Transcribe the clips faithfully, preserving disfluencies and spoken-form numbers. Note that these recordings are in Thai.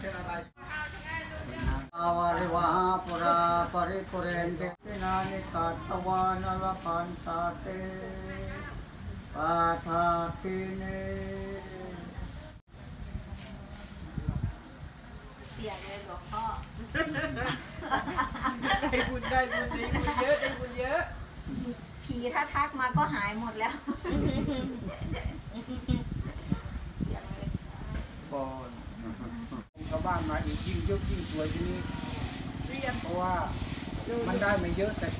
เป็นอะไรอาวาริวาปุราปริปุเรนเดตินานิกาตวานลพันตาเตปาทาปิเนเสียงเลยหลวงพ่อได้บุญได้บุญได้บุญเยอะได้บุญเยอะผีถ้าทักมาก็หายหมดแล้วบอลชาวบ้านมาอีกยิ่งเยอะยิ่งสวยที่นี่เพราะว่ามันได้ไม่เยอะแต่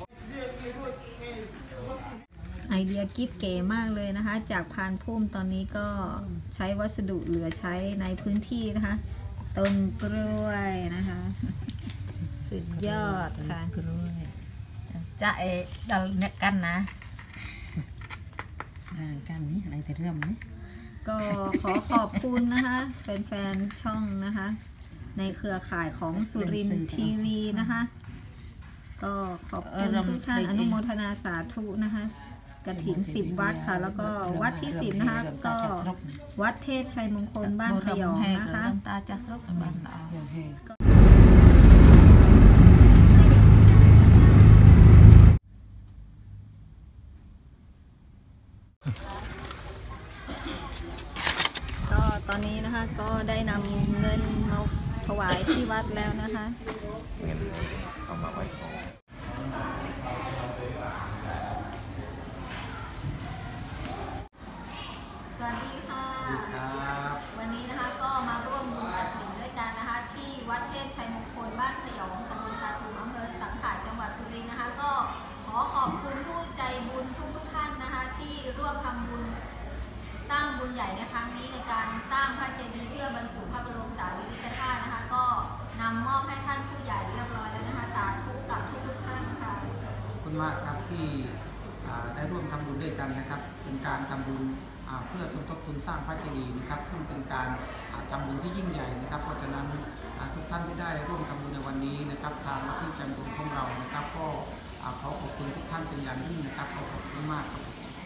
ไอเดียกิ๊บเก๋มากเลยนะคะจากพานพุ่มตอนนี้ก็ใช้วัสดุเหลือใช้ในพื้นที่นะคะต้นกล้วยนะคะสุดยอดค่ะกล้วยจะเอดัลเนกันนะกันนี้อะไรแต่เรื่องนี้ก็ขอขอบคุณนะคะแฟนๆช่องนะคะในเครือข่ายของสุรินทร์ทีวีนะคะก็ขอบคุณทุกท่านอนุโมทนาสาธุนะคะกฐินสิบวัดค่ะแล้วก็วัดที่สิบนะคะก็วัดเทพชัยมงคลบ้านขยองนะคะตาจัสรกบ้านก็ตอนนี้นะคะก็ได้นำเงินมาถวายที่วัดแล้วนะคะเงินเอามาไว้ของสวัสดีค่ะวันนี้นะคะก็มาร่วมบุญกฐินด้วยกันนะคะที่วัดเทพชัยมงคลบ้านขยองตำบลตาตูมอำเภอสังขารจังหวัดสุรินทร์นะคะก็ขอขอบคุณผู้ใจบุญทุกทุกท่านนะคะที่ร่วมทำบุญสร้างบุญใหญ่ในครั้งนี้ในการสร้างพระเจดีย์เพื่อบรรจุพระบรมสารีริกธาตุนะคะก็นำมอบให้ท่านผู้ใหญ่เรียบร้อยแล้วนะคะสาธุกับทุกทุกท่านค่ะขอบคุณมากครับที่ได้ร่วมทำบุญด้วยกันนะครับเป็นการทำบุญเพื่อสมทบทุนสร้างพระเจดีย์นะครับซึ่งเป็นการทำบุญที่ยิ่งใหญ่นะครับเพราะฉะนั้นทุกท่านที่ได้ร่วมทำบุญในวันนี้นะครับทางวัดที่จำบุญของเรานะครับก็ขอขอบคุณทุกท่านเป็นอย่างยิ่งนะครับขอบคุณมากครับ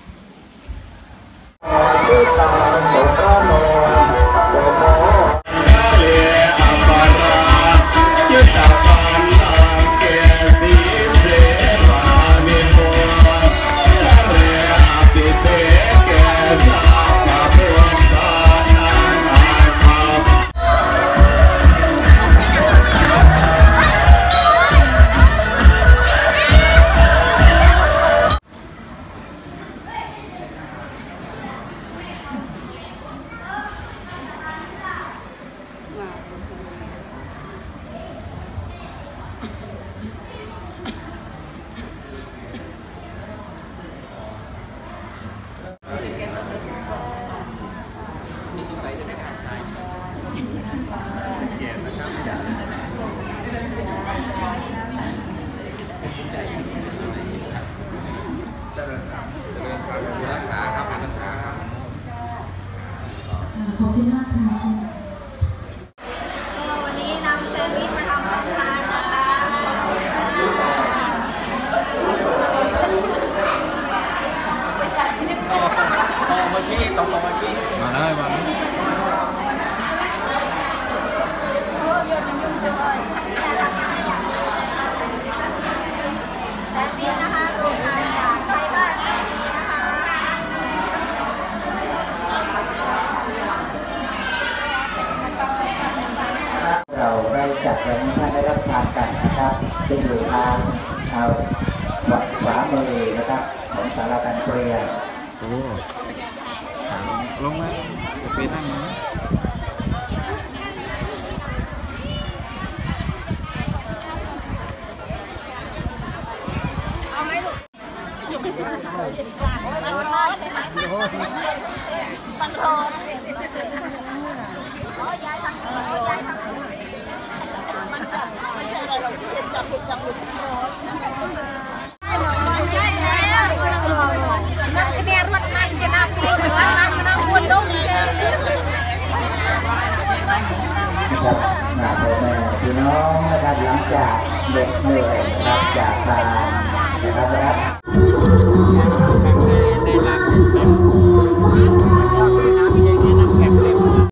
วันนี้นำแซนด์วิชมาทำทานนะคะต่อเมื่อกี้ต่อเมื่อกี้มาเลยมาเลยแซนด์วิชนะคะโรงงานจากไทยบ้านใจดีนะคะเราได้จัดไว้ให้ท่านได้รับทานกันนะครับซึ่งอยู่ทางเอาขวามือนะครับของศาลาการเปลี่ยนโอ้ลงมาจะไปนั่งนะเอาไหมลูกมันร้อนใช่ไหมมันร้อนอ๋อยายทางนี้ยายทางนี้มันจะไม่ใช่อะไรหรอกที่เห็นจับจุดจับจุดร้อนนักเรียนรถมันจะนับปีเหนือนักนักบุญดุงครับหน้าพ่อแม่พี่น้องนะครับหลังจากเด็กเหนื่อยครับจากทางนะครับนะครับ